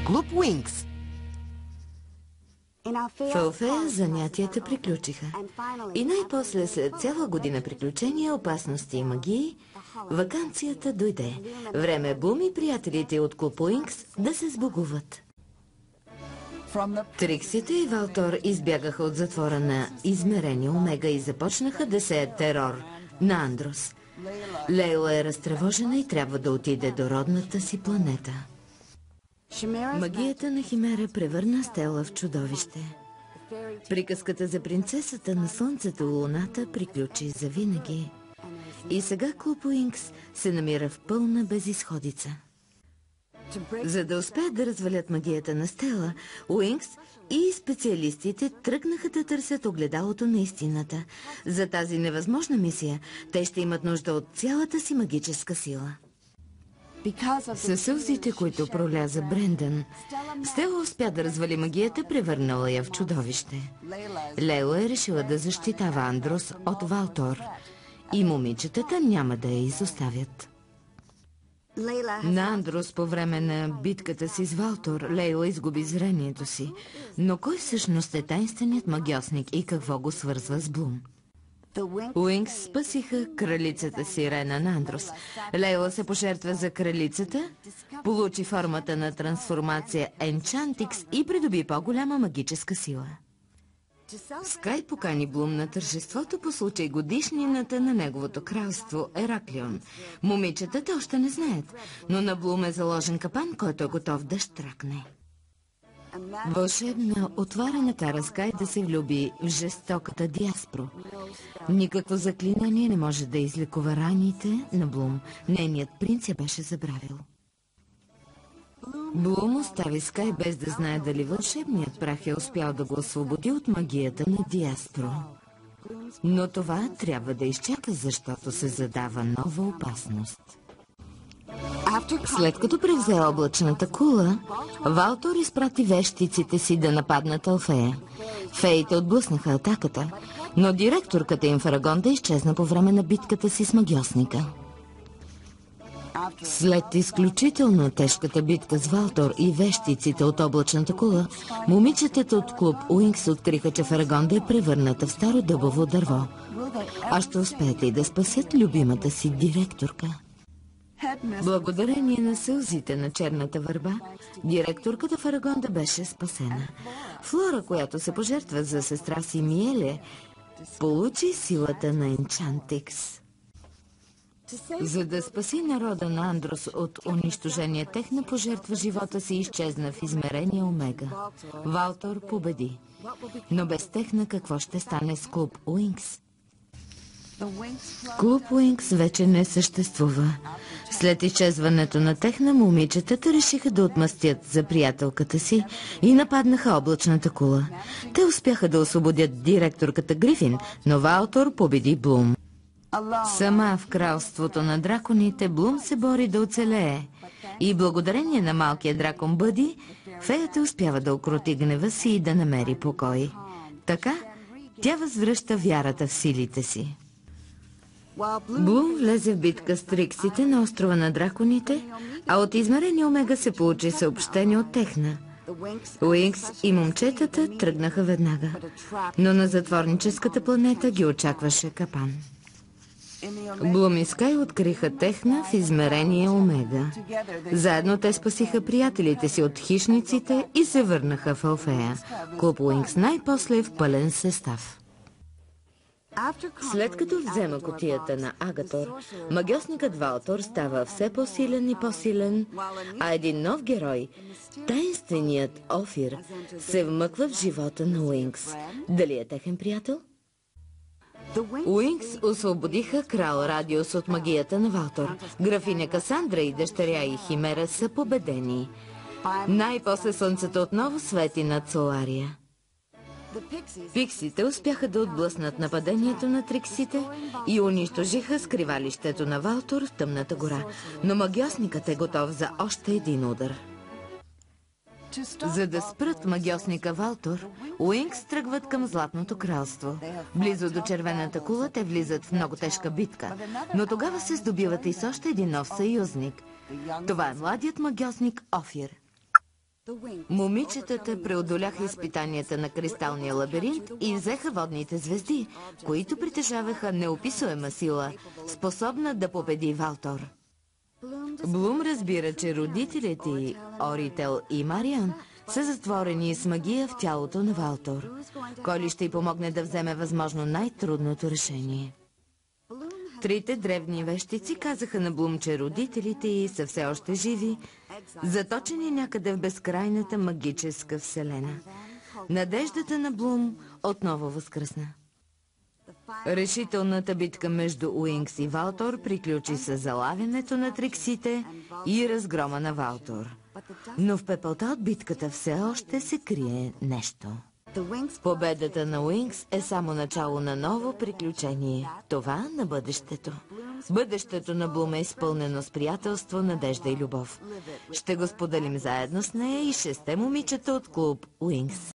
Клуб Уинкс. В Алфея занятията приключиха. И най-после, след цяла година приключения, опасности и магии, ваканцията дойде. Време е Блум и приятелите от Клуб Уинкс да се сбогуват. Триксите и Валтор избягаха от затвора на измерение Омега и започнаха да сеят терор на Андрос. Лейла е разтревожена и трябва да отиде до родната си планета. Магията на Химера превърна Стела в чудовище. Приказката за принцесата на Слънцето и Луната приключи завинаги. И сега Клуб Уинкс се намира в пълна безизходица. За да успеят да развалят магията на Стела, Уинкс и специалистите тръгнаха да търсят огледалото на истината. За тази невъзможна мисия те ще имат нужда от цялата си магическа сила. Със сълзите, които проляза Брендън, Стела успя да развали магията, превърнала я в чудовище. Лейла е решила да защитава Андрос от Валтор и момичетата няма да я изоставят. На Андрос по време на битката си с Валтор, Лейла изгуби зрението си. Но кой всъщност е тайнственият магиосник и какво го свързва с Блум? Уинкс спасиха кралицата Сирена на Андрос. Лейла се пожертва за кралицата, получи формата на трансформация Енчантикс и придоби по-голяма магическа сила. Скай покани Блум на тържеството по случай годишнината на неговото кралство Ераклион. Момичетата още не знаят, но на Блум е заложен капан, който е готов да щракне. Вълшебна отварена кара Скай да се влюби в жестоката Диаспро. Никакво заклинание не може да излекува раните на Блум. Нейният принц я беше забравил. Блум остави Скай без да знае дали вълшебният прах е успял да го освободи от магията на Диаспро. Но това трябва да изчака, защото се задава нова опасност. След като превзе облачната кула, Валтор изпрати вещиците си да нападнат Алфея. Феите отблъснаха атаката, но директорката им Фарагонда изчезна по време на битката си с магиосника. След изключително тежката битка с Валтор и вещиците от облачната кула, момичетата от Клуб Уинкс откриха, че Фарагонда е превърната в старо дъбово дърво. А ще успеете и да спасят любимата си директорка. Благодарение на сълзите на черната върба, директорката Фарагонда беше спасена. Флора, която се пожертва за сестра си Миеле, получи силата на Енчантикс. За да спаси народа на Андрос от унищожение, Техна пожертва живота си и изчезна в измерение Омега. Валтор победи. Но без Техна какво ще стане с Клуб Уинкс? Клуб Уинкс вече не съществува. След изчезването на Техна, момичетата решиха да отмъстят за приятелката си и нападнаха облачната кула. Те успяха да освободят директорката Грифин, но Валтор победи Блум. Сама в кралството на драконите Блум се бори да оцелее. И благодарение на малкия дракон Бъди, феята успява да укроти гнева си и да намери покой. Така, тя възвръща вярата в силите си. Блум влезе в битка с Триксите на острова на драконите, а от измерение Омега се получи съобщение от Техна. Уинкс и момчетата тръгнаха веднага, но на затворническата планета ги очакваше капан. Блум и Скай откриха Техна в измерение Омега. Заедно те спасиха приятелите си от хищниците и се върнаха в Алфея. Клуб Уинкс най-после е в пълен състав. След като взема кутията на Агатор, магиосникът Валтор става все по-силен и по-силен, а един нов герой, таинственият Офир, се вмъква в живота на Уинкс. Дали е техен приятел? Уинкс освободиха крал Радиус от магията на Валтор. Графиня Касандра и дъщеря и Химера са победени. Най-после слънцето отново свети над Солария. Пиксите успяха да отблъснат нападението на Триксите и унищожиха скривалището на Валтор в Тъмната гора, но магиосникът е готов за още един удар. За да спрат магиосника Валтор, Уинкс тръгват към Златното кралство. Близо до червената кула те влизат в много тежка битка, но тогава се здобиват и с още един нов съюзник. Това е младият магиосник Офир. Момичетата преодоляха изпитанията на кристалния лабиринт и взеха водните звезди, които притежаваха неописуема сила, способна да победи Валтор. Блум разбира, че родителите й, Орител и Мариан, са затворени с магия в тялото на Валтор. Кой ли ще й помогне да вземе възможно най-трудното решение? Трите древни вещици казаха на Блум, че родителите й са все още живи, заточени някъде в безкрайната магическа вселена. Надеждата на Блум отново възкръсна. Решителната битка между Уинкс и Валтор приключи с залавянето на Триксите и разгрома на Валтор. Но в пепелта от битката все още се крие нещо. Победата на Уинкс е само начало на ново приключение. Това на бъдещето. Бъдещето на Блум е изпълнено с приятелство, надежда и любов. Ще го споделим заедно с нея и 6 момичета от клуб Уинкс.